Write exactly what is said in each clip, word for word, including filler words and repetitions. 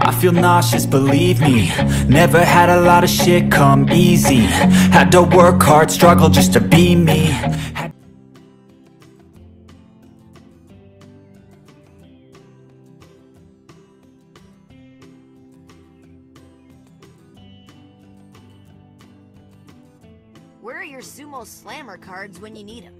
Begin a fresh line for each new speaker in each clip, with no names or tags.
I feel nauseous, believe me. Never had a lot of shit come easy. Had to work hard, struggle just to be me. Had
Where are your sumo slammer cards when you need them?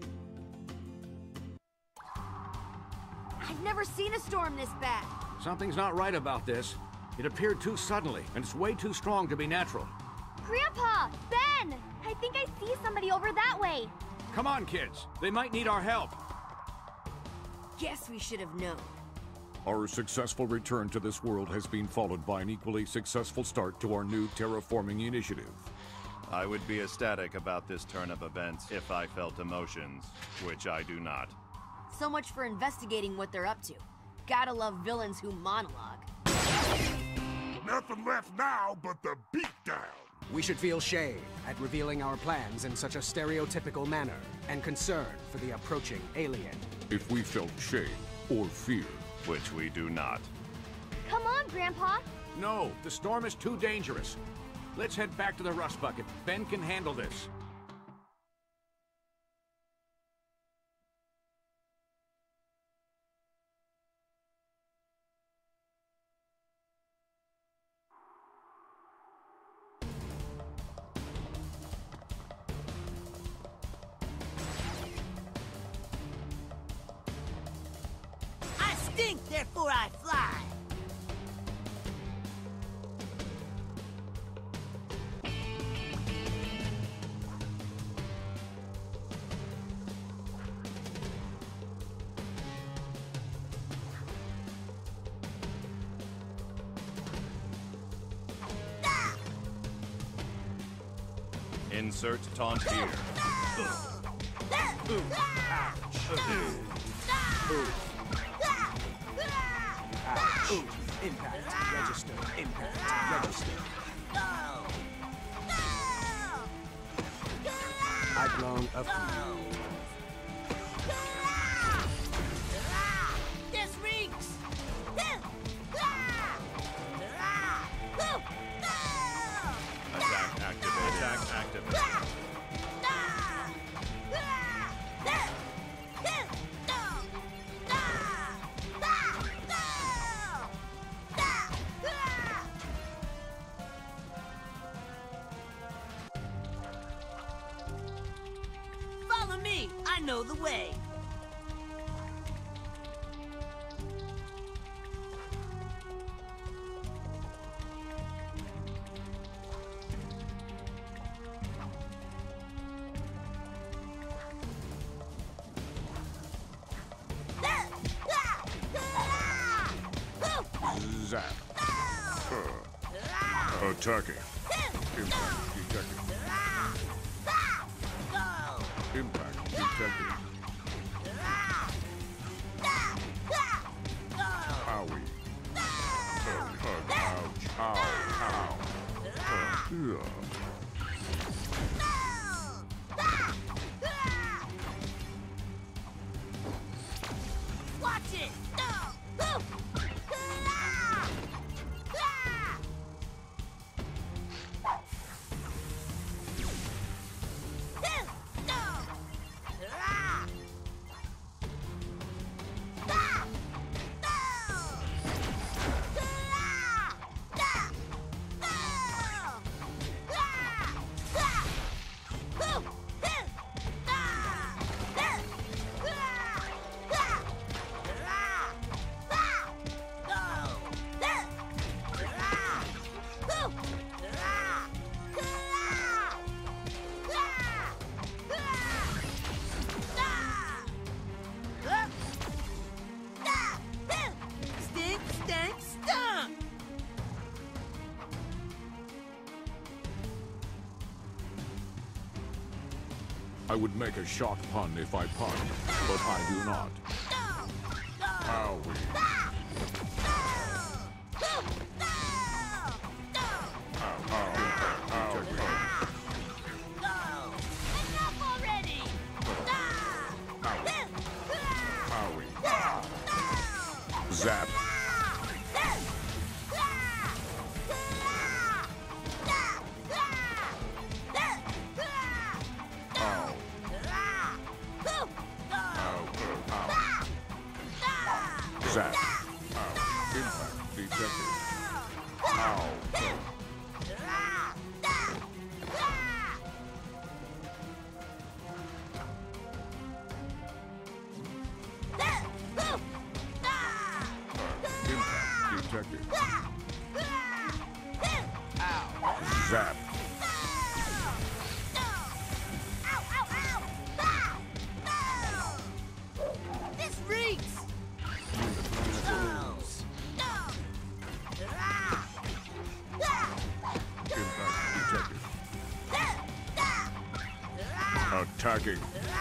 I've never seen a storm this bad.
Something's not right about this. It appeared too suddenly, and it's way too strong to be natural.
Grandpa! Ben! I think I see somebody over that way.
Come on, kids. They might need our help.
Guess we should have known.
Our successful return to this world has been followed by an equally successful start to our new terraforming initiative.
I would be ecstatic about this turn of events if I felt emotions, which I do not.
So much for investigating what they're up to. Gotta love villains who monologue.
Nothing left now but the beatdown.
We should feel shame at revealing our plans in such a stereotypical manner, and concern for the approaching alien.
If we felt shame or fear,
Which we do not.
Come on, Grandpa!
No, the storm is too dangerous. Let's head back to the Rust Bucket. Ben can handle this.
I stink, therefore I fly.
Insert taunt here.
Ouch. Impact. Register. Impact. Register. I've blown a few.
This reeks.
Attack activate. Attack activate.
Follow me. I know the way.
zap. Uh, attacking. Impact detected. Impact detected. Owie. Uh, uh, ouch. Ow. Ow. Uh, yeah.
Watch it. Stink, stank, stunk!
I would make a shock pun if I punned, but I do not. Owie. Ow, ow, ow, ow.
Enough already!
Owie. Zap. detected. Ow. Impact detected. Zap.
This reeks!
Impact detected. Attacking.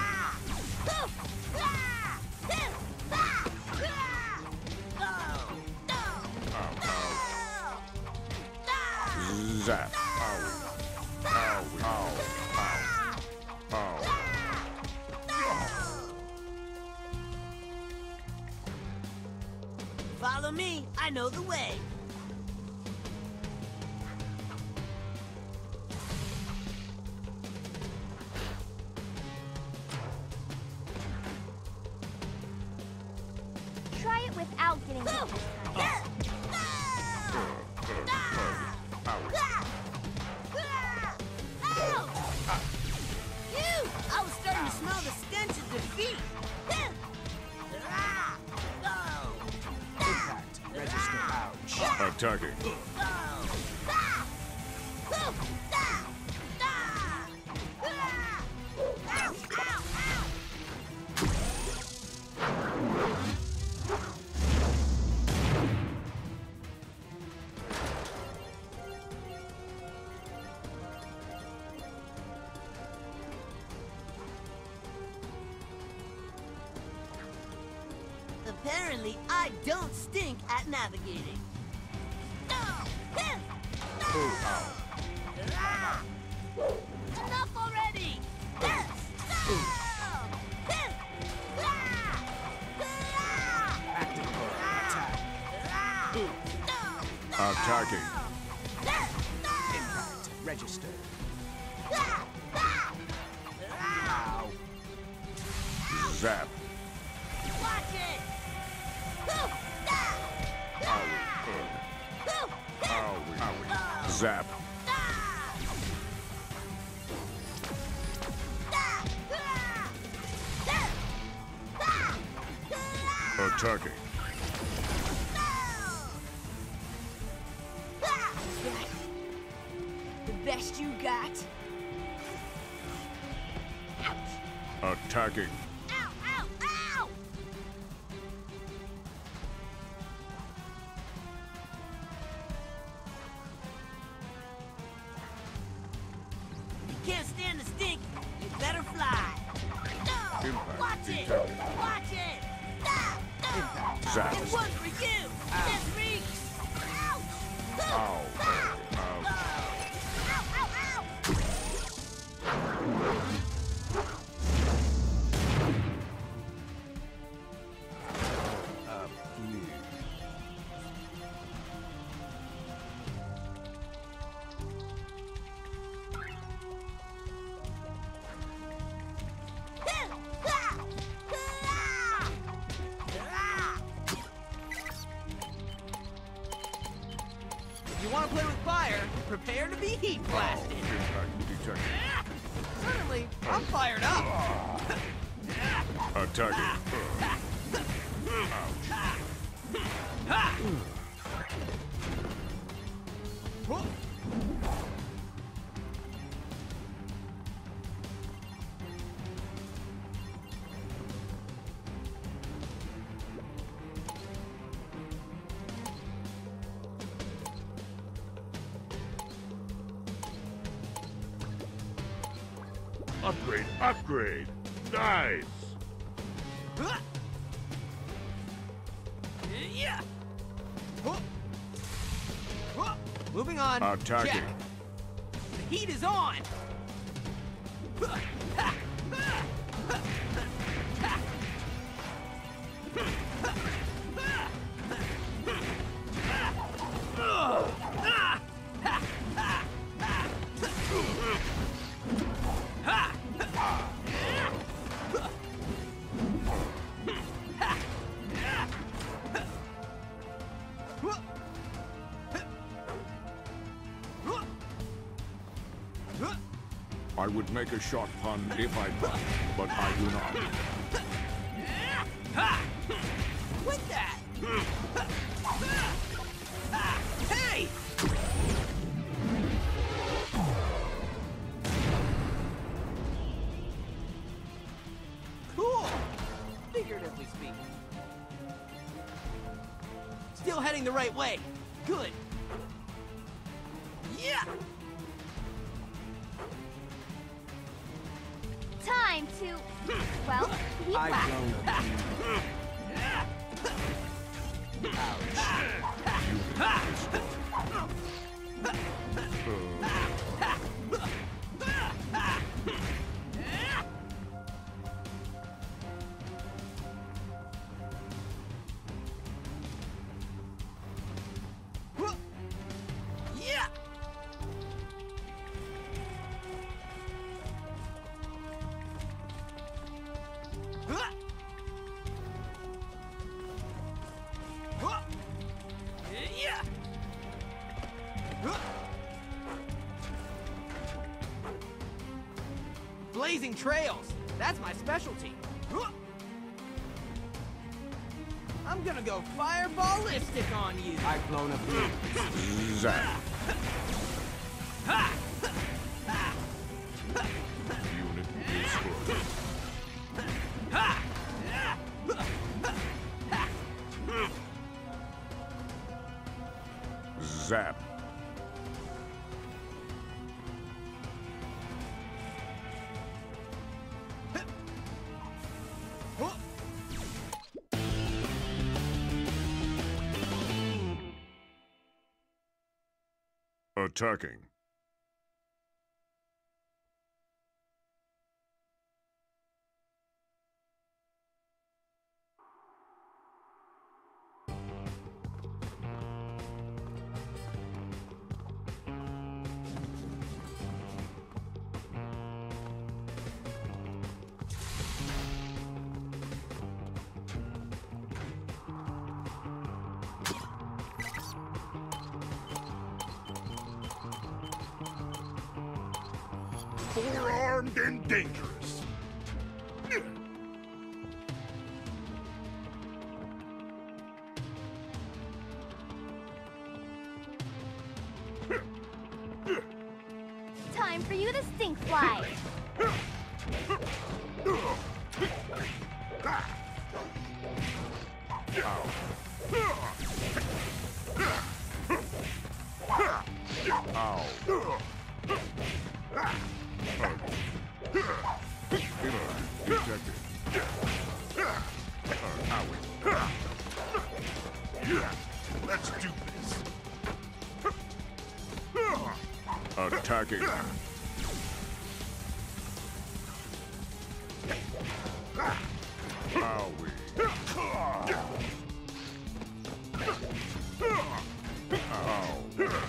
Zap. Ow. Ow. Ow. Ow. Ow.
Follow me, I know the way.
Try it without getting hit this time.
Phew! I was starting to smell the stench of defeat.
Impact. Register ouch.
Attacking.
Apparently, I don't stink at navigating. Enough already!
Active attack.
Attacking.
Impact. Register. Ow.
Zap.
Watch it!
Ow. Zap. Attacking.
The best you got?
Attacking.
Ow, ow, ow! You can't stand the stink, you better fly.
Impact
Watch it!
detected.
Watch it!
Impact.
Zap.
It's one for you! This reeks! Ouch!
Ow. Ow.
Ow, ow, ow!
If you want to play with fire, prepare to be heat blasted.
Impact detected.
Certainly, I'm fired up.
Attacking.
Upgrade, upgrade. Nice.
Yeah. Moving on.
Attacking.
Check. The heat is on.
I would make a short pun if I could, but I do not.
Quit that! Hey! Cool! Figuratively speaking. Still heading the right way. Good. Yeah!
Time to, well, be
I've
flat.
blown
Yeah! Yeah! Blazing trails. That's my specialty. I'm gonna go fireballistic on you.
I've blown a fuse.
Zap. Unit destroyed. Zap. Attacking.
Four-armed and dangerous.
Time for you to stink fly.
Ow. Detected.
Let's do this.
Attacking. Owie. Ow.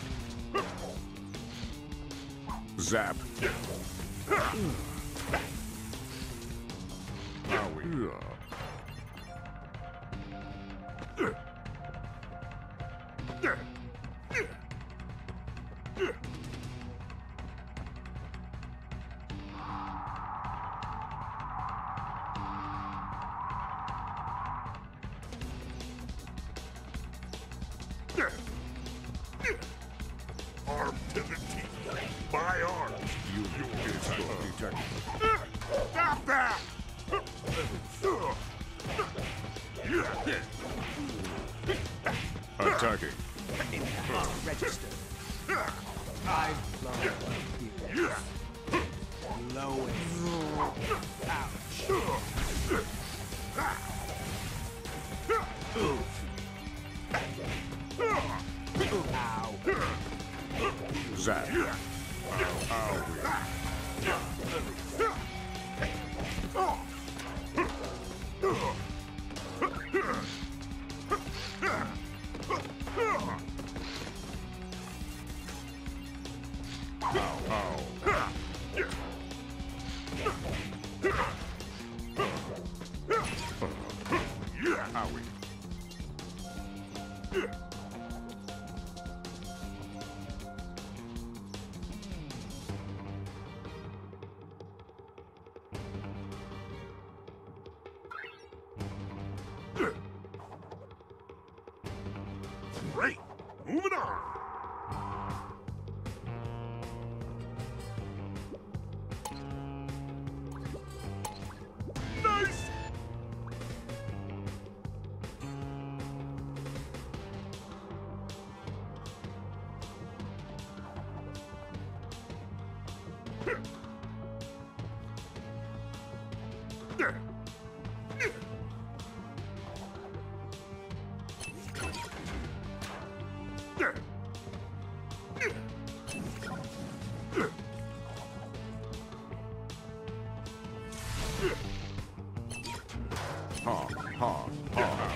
Zap. Owie.
Armed to the teeth. By arms.
Unit detected.
Stop that!
Attacking.
Register. I've blown a fuse. Lowest. Ouch. Ow.
Zap. Ow.
Moving on. Nice.
Ha, ha, ha.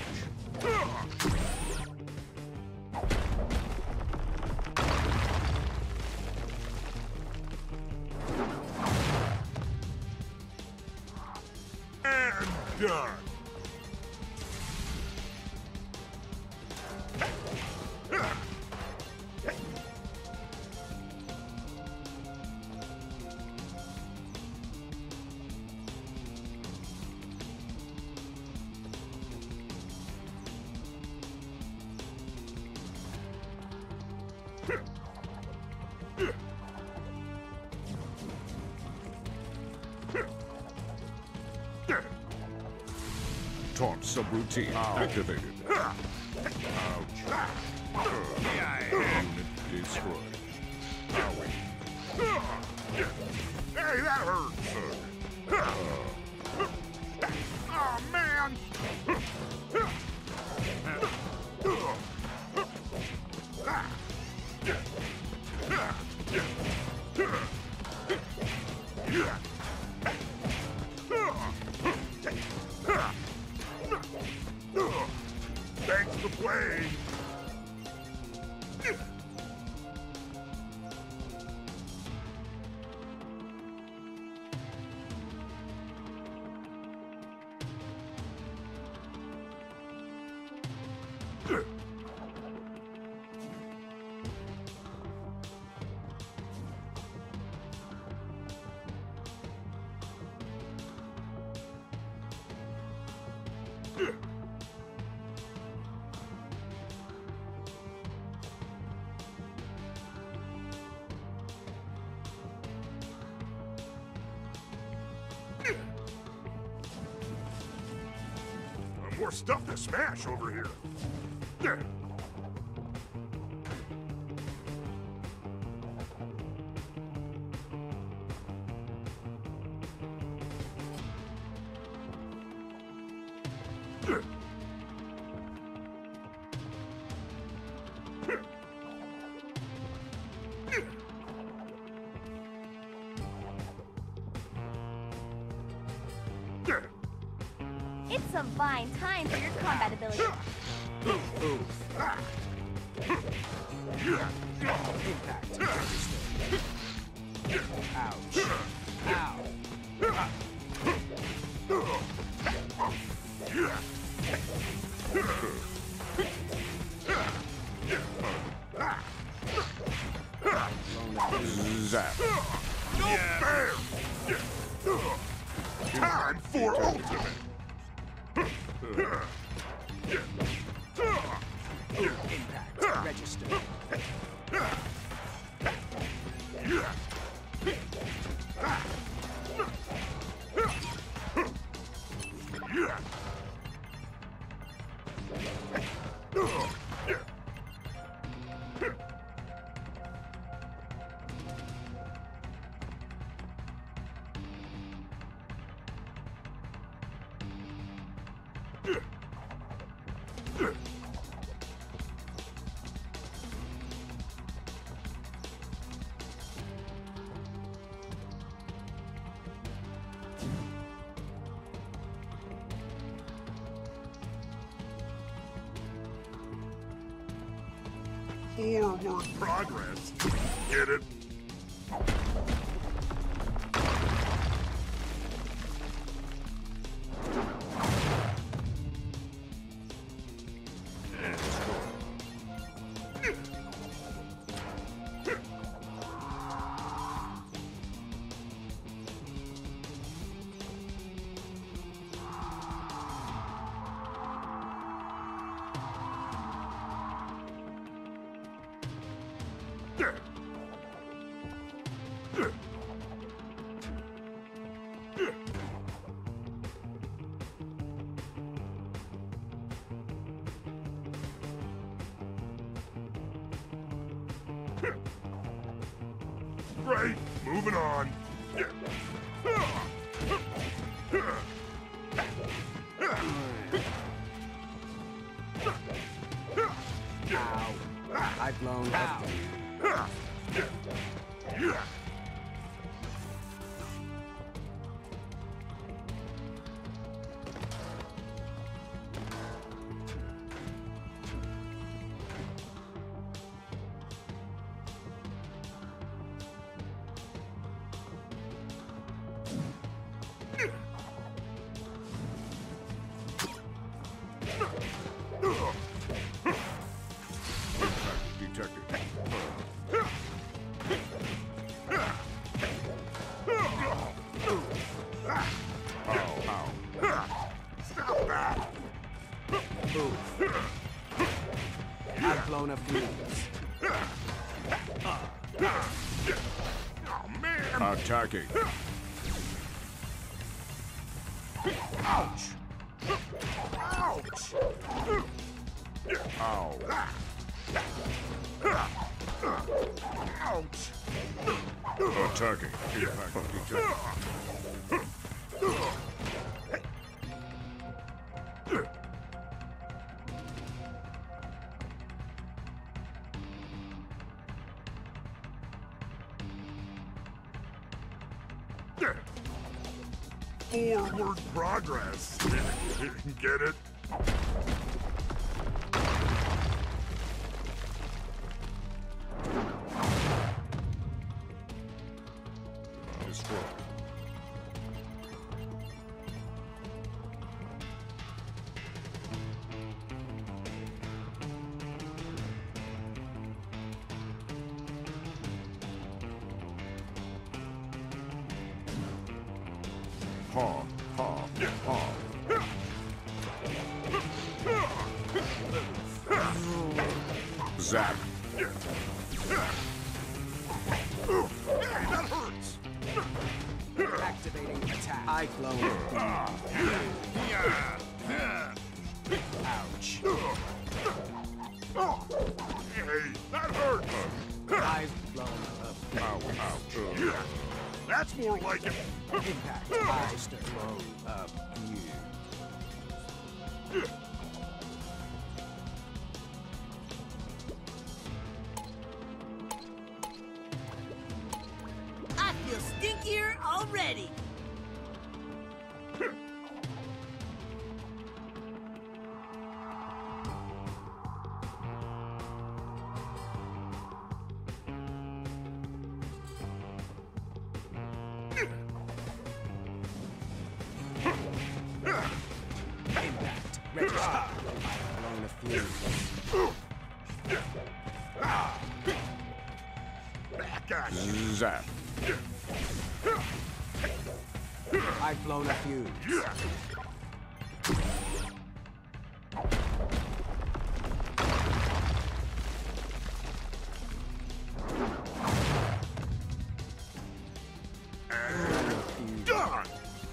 And done.
Taunt subroutine activated. Ouch. Unit destroyed.
Hey, that hurt. Oh, man. Thanks for playing. More stuff to smash over here.
It's a fine time for your combat ability.
Impact. Ouch.
Zap.
No fair. Time for ultimate.
Impact. Register.
Forward progress. Get it? Right, moving on.
Ow. I've blown up. I've blown a fuse.
Oh, man!
Attacking.
Ouch! Ouch!
Ow.
Ouch!
Attacking. Impact detected.
Forward progress. Get it?
Destroy. Ha, ha, ha. Zap.
Hey, that hurts!
Activating attack. I've blown a fuse. Ouch.
Oh, hey, that hurts!
I've blown a fuse.
Ow, ouch.
That's more like it.
Impact. I've blown a fuse.
I feel stinkier already.
Impact. Register. Blown a fuse.
Back at you.
Zap.
I've blown a fuse.
And done!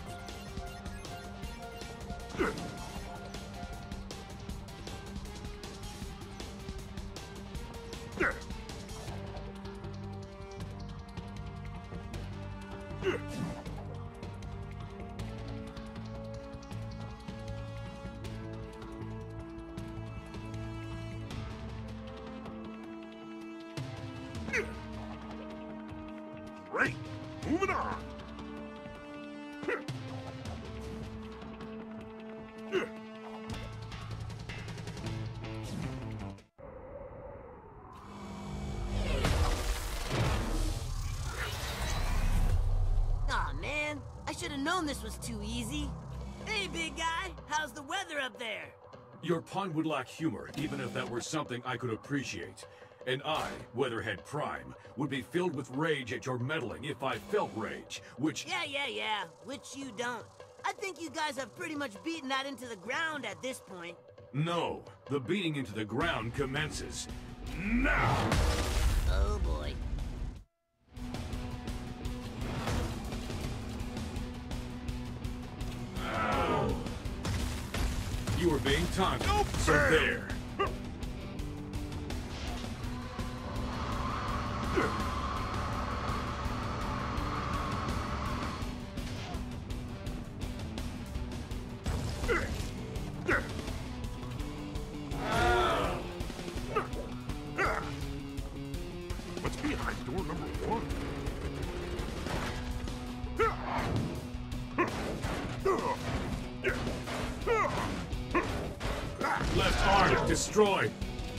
Great! Moving on!
Aw, man. I should have known this was too easy. Hey, big guy. How's the weather up there?
Your pun would lack humor, even if that were something I could appreciate. And I, Weatherhead Prime, would be filled with rage at your meddling if I felt rage, which...
Yeah, yeah, yeah. Which you don't. I think you guys have pretty much beaten that into the ground at this point.
No, the beating into the ground commences now!
Oh, boy.
being taunted.
Nope,
So
man.
there.
What's behind door number one?
Left arm destroyed.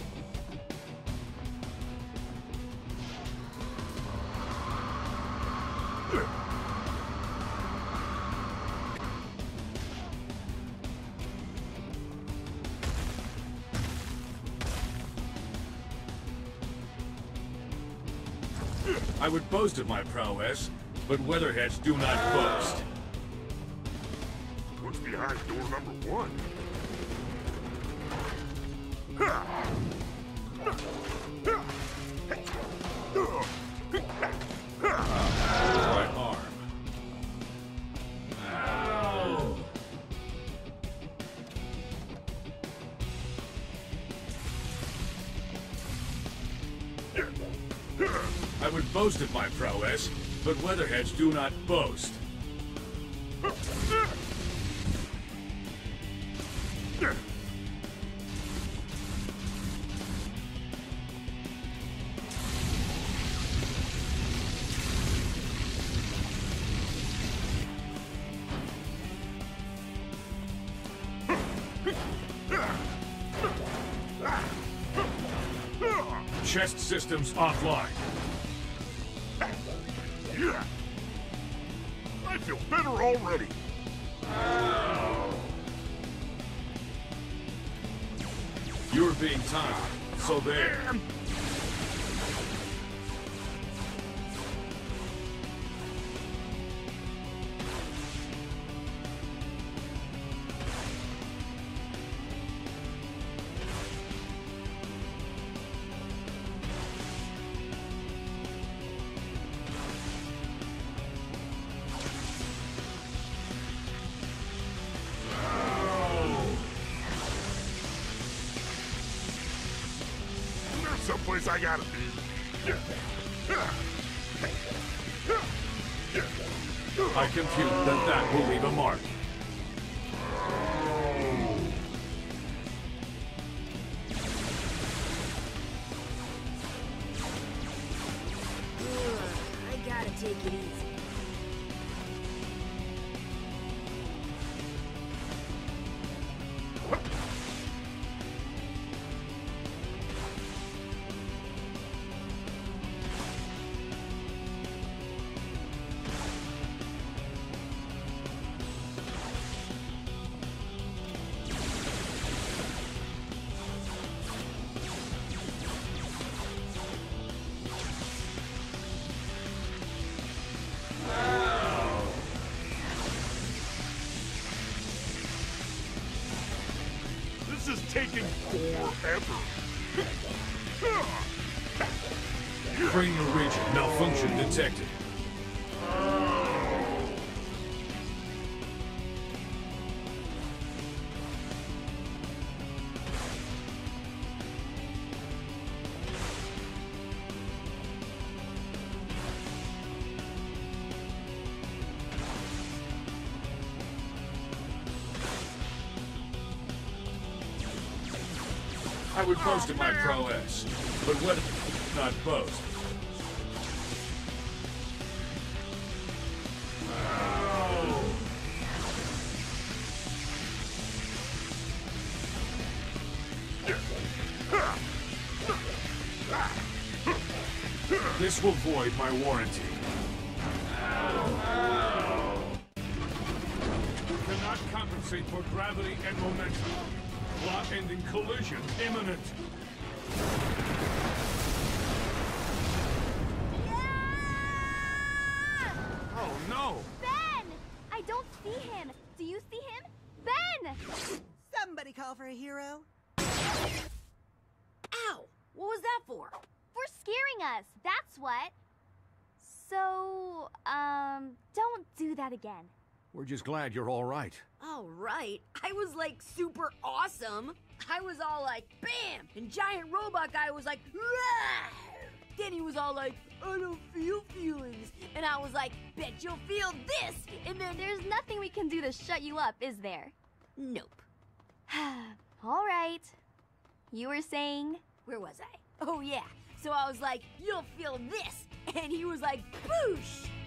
I would boast of my prowess, but weatherheads do not boast.
What's behind door number one?
My arm. Ow. I would boast of my prowess, but weatherheads do not boast. Chest systems offline.
Yeah. I feel better already.
You're being taunted, so there.
There's someplace I gotta be.
I compute that that will leave a mark.
I gotta take it easy.
This is taking forever.
Cranial region malfunction detected. I would boast of my prowess, but what not boast. This will void my warranty. Cannot compensate for gravity and momentum. Plot-ending collision imminent.
Oh no!
Ben! I don't see him. Do you see him? Ben!
Somebody call for a hero.
Ow! What was that for?
For scaring us, that's what. So, um, don't do that again.
We're just glad you're all right.
All right. I was like super awesome. I was all like, bam! And giant robot guy was like, Rawr! Then he was all like, I don't feel feelings. And I was like, bet you'll feel this. And then
There's nothing we can do to shut you up, is there?
nope.
All right. You were saying?
Where was I? Oh yeah. So I was like, you'll feel this. And he was like, boosh!